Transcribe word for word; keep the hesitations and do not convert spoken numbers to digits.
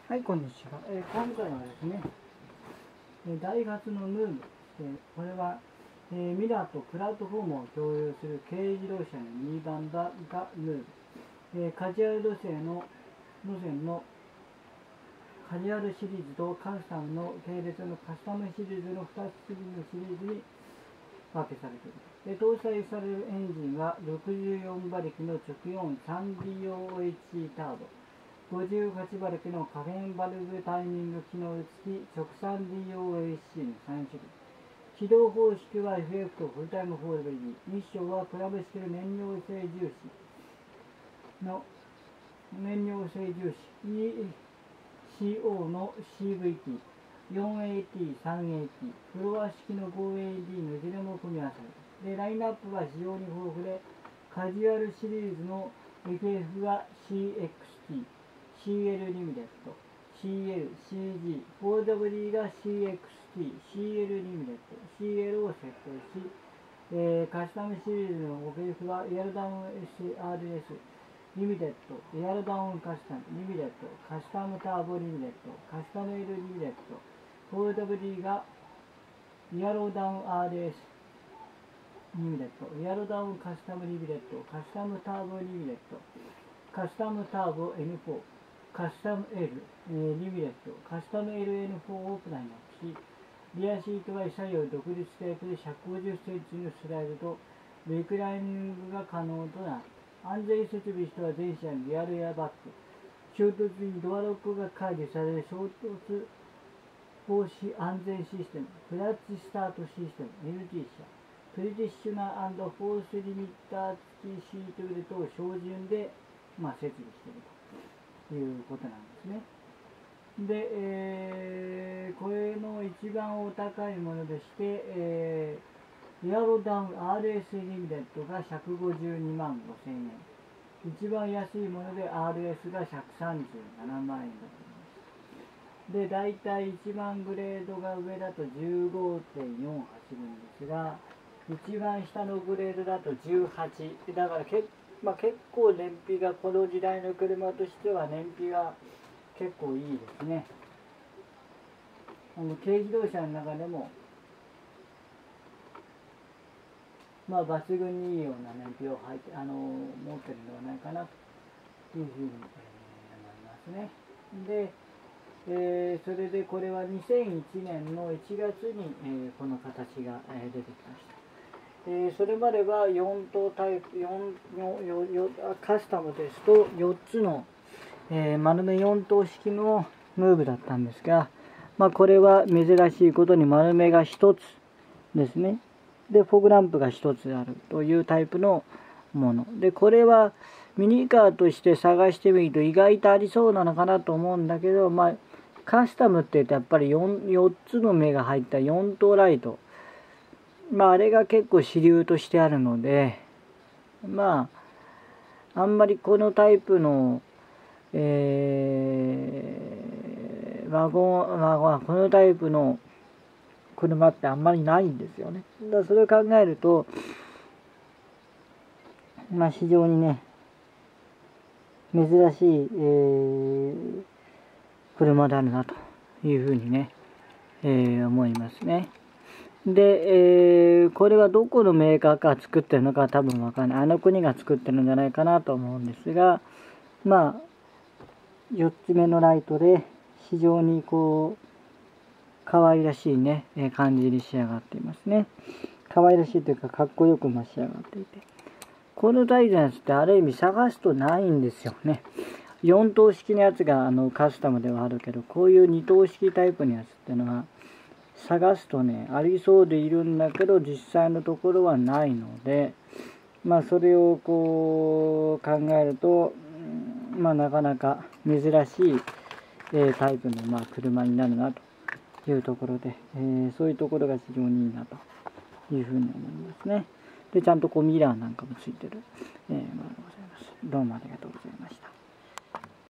はい、こんにちは。えー、今回はですね、えー、ダイハツのムーブ、えー、これは、えー、ミラーとプラットフォームを共有する軽自動車のミニバンがムーブ、えー、カジュアル路線の路線のカジュアルシリーズとカスタムの系列のカスタムシリーズのふたつのシリーズに分けされている。で搭載されるエンジンはろくじゅうよんばりきの直よん スリーディーオーエイチ ターボ、ごじゅうはちばりきの可変バルブタイミング機能付き直 スリーディーオーエイチシー のさん種類。起動方式は エフエフ とフルタイム フォーエルイー。ミッションはクラブ式の燃料性重視の燃料性重視 イーシーオー の シーブイティー、よんエーティー、スリーエーティー、フロア式の フォーエーディー のいずれも組み合わされる。で、ラインナップは非常に豊富で、カジュアルシリーズの エフエフ は シーエックスティー、シーエル リミテッド、シーエル、シージー、フォーダブリュー が シーエックスティー、シーエル リミテッド、シーエル を設定し、えー、カスタムシリーズの エフエフ はエアロダウン エスアールエス、リミテッド、エアロダウンカスタム、リミテッド、カスタムターボリミテッド、カスタム L リミテッド、フォーダブリュー がエアロダウン アールエス、リミテッド、エアロダウンカスタムリミテッド、カスタムターボリミテッド、カスタムターボ エヌフォー、カスタム L、えー、リミテッド、カスタム エルエヌフォー をプライナップし、リアシートは左右独立テープでひゃくごじゅっセンチのスライドとリクライニングが可能となる。安全設備としては全車にリアルエアバッグ、衝突にドアロックが解除される衝突防止安全システム、クラッチスタートシステム、エルティー 車、プリティッシュナー&フォースリミッター付きシートベルトを標準で、まあ、設備しているということなんですね。で、えー、これの一番お高いものでして、えー、エアロダウン アールエス リミテッドがひゃくごじゅうにまんごせんえん。一番安いもので アールエス がひゃくさんじゅうななまんえんだと思います。で、だいたい一番グレードが上だと じゅうごてんよん 走るんですが、一番下のグレードだとじゅうはち。だからけ、まあ、結構燃費が、この時代の車としては燃費が結構いいですね。あの軽自動車の中でも、まあ、抜群にいいような燃費を入ってあの持ってるのではないかなというふうに、えー、思いますね。で、えー、それでこれはにせんいちねんのいちがつに、えー、この形が、えー、出てきました。えー、それまではよんとうタイプ、よんのよよカスタムですとよっつの、えー、丸めよんとう式のムーブだったんですが、まあ、これは珍しいことに丸めがひとつですね。で、フォグランプがひとつあるというタイプのもの。で、これはミニカーとして探してみると意外とありそうなのかなと思うんだけど、まあ、カスタムって言うとやっぱり 4, よっつの目が入ったよんとうライト。まあ、あれが結構主流としてあるので、まあ、あんまりこのタイプの、えー、ワゴン、ワゴン、このタイプの車ってあんまりないんですよね。だからそれを考えると、まあ、非常にね、珍しい、えー、車であるなというふうにね、えー、思いますね。で、えー、これはどこのメーカーか作ってるのか多分わかんない。あの国が作ってるんじゃないかなと思うんですが、まあ、よっつめのライトで非常にこう、可愛らしいね、感じに仕上がっていますね。可愛らしいというか、かっこよくも仕上がっていて。このタイプのやつってある意味探すとないんですよね。よんとう式のやつがあのカスタムではあるけど、こういうにとう式タイプのやつっていうのは、探すとね、ありそうでいるんだけど、実際のところはないので、まあそれをこう考えると、まあなかなか珍しい、えー、タイプのまあ車になるなというところで、えー、そういうところが非常にいいなというふうに思いますね。で、ちゃんとこうミラーなんかもついてる、えー、ものでございます。どうもありがとうございました。